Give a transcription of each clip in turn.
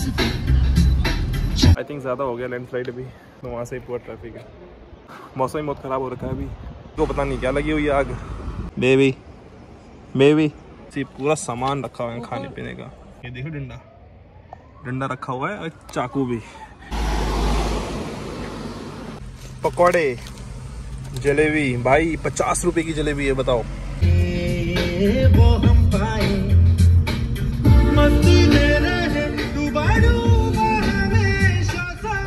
I think ज़्यादा हो गया लैंडस्लाइड अभी, तो वहाँ से ही पूरा ट्रैफिक है। मौसम ही बहुत ख़राब हो रखा है अभी, तो पता नहीं क्या लगी हुई आग। बेबी बेबी सी पूरा सामान रखा हुआ है खाने पीने का। ये देखो डंडा डंडा रखा हुआ है और चाकू भी। पकौड़े, जलेबी भाई 50 रुपए की जलेबी है, बताओ। वो हम पाए मस्ती में रहे डूबा डूबा हमेशा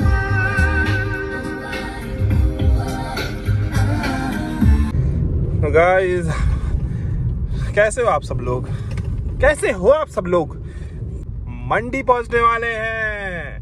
समा। गाइस कैसे हो आप सब लोग, कैसे हो आप सब लोग? मंडी पहुंचने वाले हैं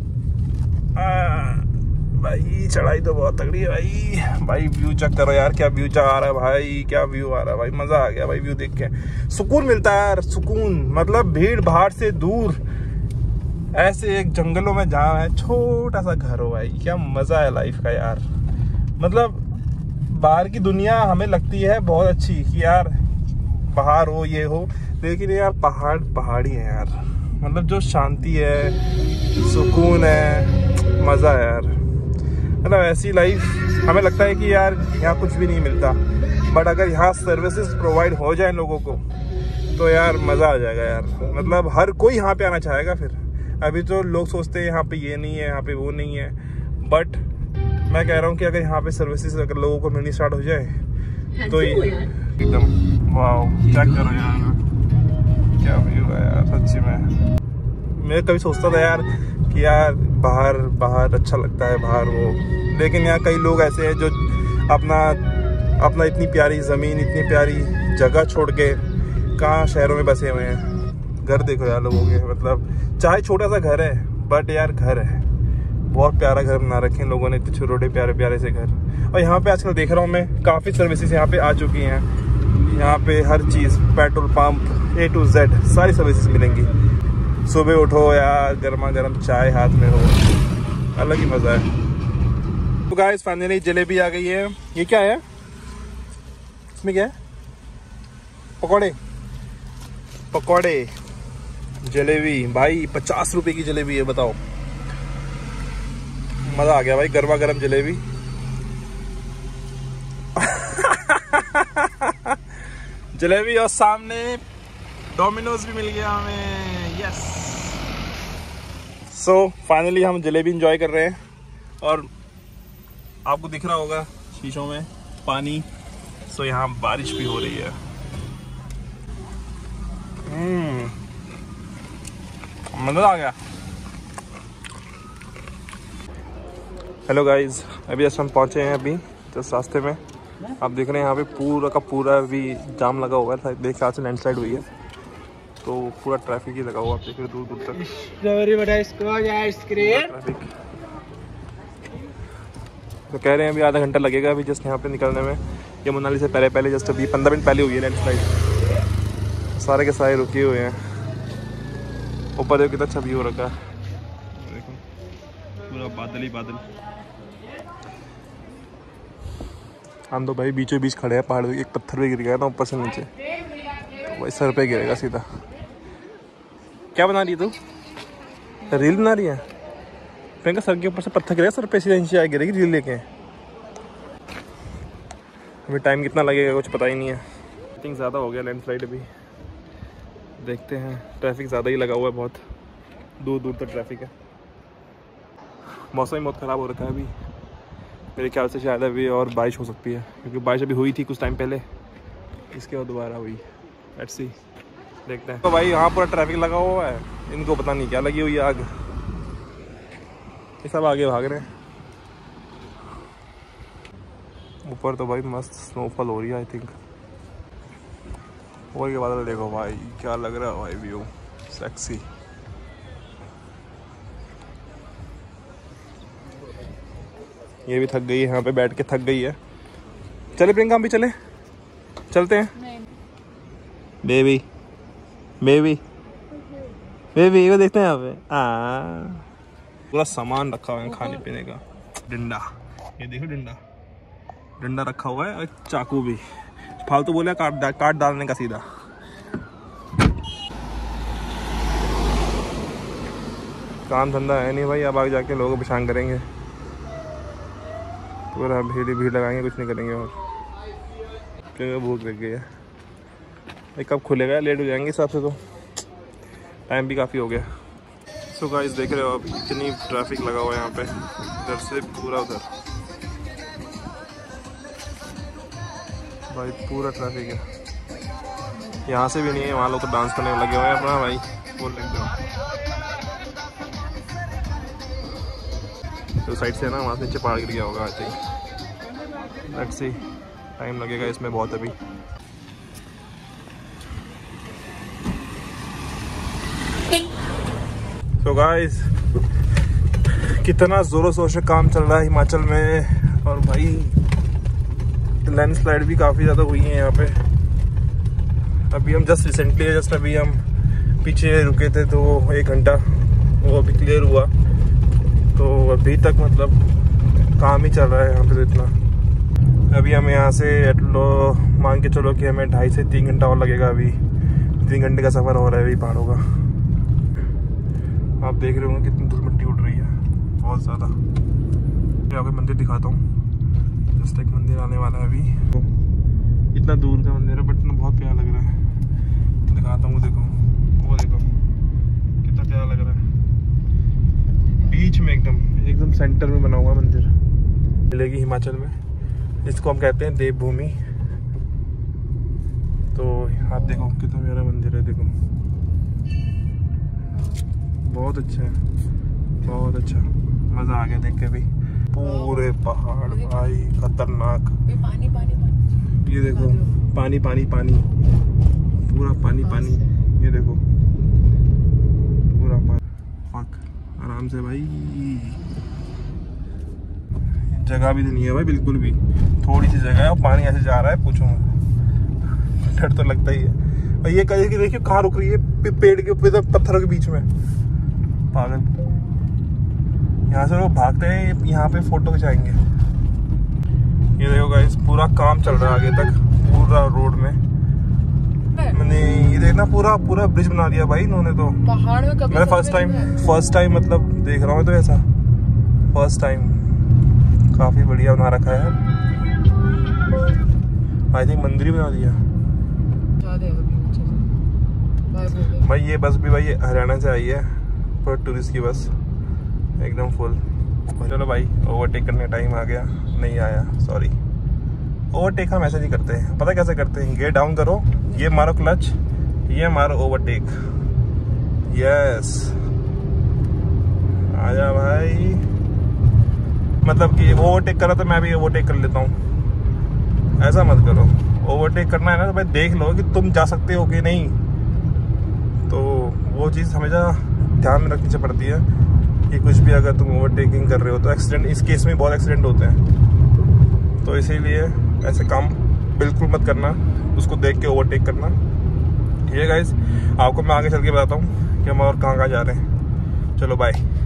भाई। चढ़ाई तो बहुत तगड़ी है भाई। भाई व्यू चेक करो यार, क्या व्यू आ रहा है भाई, क्या व्यू आ रहा है भाई। मजा आ गया भाई व्यू देख के, सुकून मिलता है यार, सुकून। मतलब भीड़ भाड़ से दूर ऐसे एक जंगलों में जहाँ है छोटा सा घर हो भाई, क्या मजा है लाइफ का यार। मतलब बाहर की दुनिया हमें लगती है बहुत अच्छी कि यार बाहर हो ये हो, लेकिन यार पहाड़ी है यार। मतलब जो शांति है, सुकून है, मजा है यार। मतलब ऐसी लाइफ हमें लगता है कि यार यहाँ कुछ भी नहीं मिलता, बट अगर यहाँ सर्विसेज प्रोवाइड हो जाए लोगों को तो यार मज़ा आ जाएगा यार। मतलब हर कोई यहाँ पे आना चाहेगा फिर। अभी तो लोग सोचते हैं यहाँ पे ये नहीं है, यहाँ पे वो नहीं है, बट मैं कह रहा हूँ कि अगर यहाँ पे सर्विसेज अगर लोगों को मिलनी स्टार्ट हो जाए तो ये एकदम वाओ। चेक करो यार क्या व्यू है यार सच्ची में। मैं कभी सोचता था यार कि यार बाहर अच्छा लगता है बाहर वो, लेकिन यहाँ कई लोग ऐसे हैं जो अपना इतनी प्यारी ज़मीन, इतनी प्यारी जगह छोड़ के कहाँ शहरों में बसे हुए हैं। घर देखो यार लोगों के, मतलब चाहे छोटा सा घर है बट यार घर है। बहुत प्यारा घर बना रखे हैं लोगों ने, इतने छोटे प्यारे प्यारे से घर। और यहाँ पे आजकल देख रहा हूँ मैं काफ़ी सर्विसेज यहाँ पे आ चुकी हैं। यहाँ पे हर चीज़, petrol pump A to Z सारी सर्विसेज मिलेंगी। सुबह उठो यार, गर्मा गर्म चाय हाथ में हो, अलग ही मज़ा है। तो गाइस फाइनली जलेबी आ गई है। ये क्या है, इसमें क्या है? पकौड़े जलेबी भाई 50 रुपए की जलेबी है, बताओ। मज़ा आ गया भाई, गर्मा गर्म जलेबी। जलेबी और सामने डोमिनोज भी मिल गया हमें, यस। सो फाइनली हम जलेबी इंजॉय कर रहे हैं और आपको दिख रहा होगा शीशों में पानी। सो यहाँ बारिश भी हो रही है। मजा आ गया। हेलो गाइस, अभी जस्ट हम पहुँचे हैं अभी जस्ट रास्ते में। आप देख रहे हैं यहाँ पे पूरा का पूरा अभी जाम लगा हुआ है। देख ख्याल से लैंडस्लाइड हुई है तो पूरा ट्रैफिक ही लगा हुआ, आप देख रहे दूर दूर तक ट्रैफिक। तो कह रहे हैं अभी आधा घंटा लगेगा अभी जस्ट यहाँ पे निकलने में। ये मनाली से पहले जस्ट अभी 15 मिनट पहले हुई है लैंडस्लाइड। सारे के सारे रुके हुए हैं। ऊपर देखो कितना अच्छा व्यू हो रखा है, देखो पूरा बादल ही बादल। हम तो भाई बीचों बीच खड़े हैं पहाड़, एक पत्थर भी गिर गया ना ऊपर से नीचे तो वही सर पे गिरेगा सीधा। क्या बना रही है तू, रील बना रही है? प्रियंका सर के ऊपर से पत्थर गिरेगा, सर पे सीधा नीचे आ गिरेगी रील लेके। अभी टाइम कितना लगेगा कुछ पता ही नहीं है। आई थिंक ज़्यादा हो गया लैंडस्लाइड अभी, देखते हैं। ट्रैफिक ज़्यादा ही लगा हुआ है, बहुत दूर दूर तक ट्रैफिक है। मौसम ही बहुत ख़राब हो रखा है अभी, मेरे ख्याल से शायद अभी और बारिश हो सकती है, क्योंकि बारिश अभी हुई थी कुछ टाइम पहले, इसके बाद दोबारा हुई। लेट्स सी, देखते हैं। तो भाई यहाँ पूरा ट्रैफिक लगा हुआ है, इनको पता नहीं क्या लगी हुई है आग। ये सब आगे भाग रहे हैं। ऊपर तो भाई मस्त स्नोफॉल हो रही है आई थिंक। और के बाद देखो भाई क्या लग रहा है भाई व्यू, सेक्सी। ये भी थक गई है, यहाँ पे बैठ के थक गई है। चले प्रियंका, हम भी चलते हैं। बेबी वो देखते हैं यहाँ पे। पूरा सामान रखा हुआ है खाने पीने का। डंडा, ये देखो डंडा रखा हुआ है और चाकू भी। फालतू बोले काट डालने का सीधा। काम धंधा है नहीं भाई, अब आगे जाके लोगों को परेशान करेंगे, पूरा भीड़ लगाएंगे, कुछ नहीं करेंगे और क्योंकि भूख लग गई है। ये कब खुलेगा, लेट हो जाएंगे हिसाब से, तो टाइम भी काफ़ी हो गया। सो गाइस देख रहे हो आप इतनी ट्रैफिक लगा हुआ है यहाँ पे, इधर से पूरा उधर भाई पूरा ट्रैफिक है। यहाँ से भी नहीं है, वहाँ लोग तो डांस करने लगे हुए हैं अपना भाई, बोल लेते हो तो साइड से है ना, वहाँ से नीचे पहाड़ गिर गया होगा। I think let's see, time लगेगा इसमें बहुत अभी। तो गाइस कितना जोरों शोर से काम चल रहा है हिमाचल में, और भाई लैंडस्लाइड भी काफ़ी ज़्यादा हुई है यहाँ पे। अभी हम जस्ट अभी हम पीछे रुके थे तो 1 घंटा, वो अभी क्लियर हुआ, तो अभी तक मतलब काम ही चल रहा है यहाँ पे। तो इतना अभी हम यहाँ से मान के चलो कि हमें 2.5 से 3 घंटा और लगेगा। अभी 3 घंटे का सफ़र हो रहा है अभी पहाड़ों का। आप देख रहे होंगे कितनी धूल मिट्टी उड़ रही है, बहुत ज़्यादा। मैं आपको मंदिर दिखाता हूँ, जस्ट एक मंदिर आने वाला है अभी। तो इतना दूर का मंदिर है बट बहुत प्यारा लग रहा है, दिखाता हूँ। देखो वो देखो कितना प्यारा लग रहा है, बीच में एकदम सेंटर में बना हुआ मंदिर मिलेगी हिमाचल में, जिसको हम कहते हैं देवभूमि। तो आप देखो कितना प्यारा मंदिर है, देखो बहुत अच्छा है, बहुत अच्छा, मज़ा आ गया देख के भी। पूरे पहाड़ भाई खतरनाक, पानी पानी पानी, ये देखो पानी पानी पानी, पूरा पानी पानी, ये देखो पूरा पानी। आराम से भाई, जगह भी नहीं है भाई बिल्कुल भी, थोड़ी सी जगह है और पानी ऐसे जा रहा है, पूछो डर तो लगता ही है। और ये कहीं देखिए कहाँ रुक रही है, पेड़ के ऊपर पत्थरों के बीच में, पागल। यहाँ से लोग भागते हैं, यहाँ पे फोटो खिंचाएंगे। ये देखो गाइस पूरा काम चल रहा है आगे तक, पूरा रोड में। मैंने ये देखना पूरा ब्रिज बना दिया भाई इन्होंने। तो पहाड़ में कभी मैं फर्स्ट टाइम मतलब देख रहा हूँ, तो ऐसा फर्स्ट टाइम काफी बढ़िया बना रखा है। आई थिंक मंदिर ही बना दिया भाई। ये बस भी भाई हरियाणा से आई है, पर टूरिस्ट की बस एकदम फुल। चलो भाई ओवरटेक करने का टाइम आ गया, नहीं आया सॉरी। ओवरटेक हम ऐसे नहीं करते हैं, पता कैसे करते हैं, गेयर डाउन करो, ये मारो क्लच, ये मारो ओवरटेक, यस आजा भाई। मतलब कि ओवरटेक करा तो मैं भी ओवरटेक कर लेता हूँ, ऐसा मत करो। ओवरटेक करना है ना तो भाई देख लो कि तुम जा सकते हो कि नहीं, तो वो चीज़ हमेशा ध्यान में रखनी पड़ती है कि कुछ भी अगर तुम ओवरटेकिंग कर रहे हो तो एक्सीडेंट, इस केस में बहुत एक्सीडेंट होते हैं, तो इसीलिए ऐसे काम बिल्कुल मत करना, उसको देख के ओवरटेक करना। ठीक है गाइस, आपको मैं आगे चल के बताता हूँ कि हम और कहाँ जा रहे हैं। चलो बाय।